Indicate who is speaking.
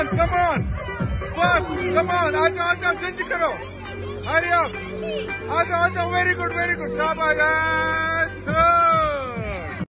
Speaker 1: come on. Fast, come on. आजा जल्दी करो. Hurry up. आजा very good. शाबाश.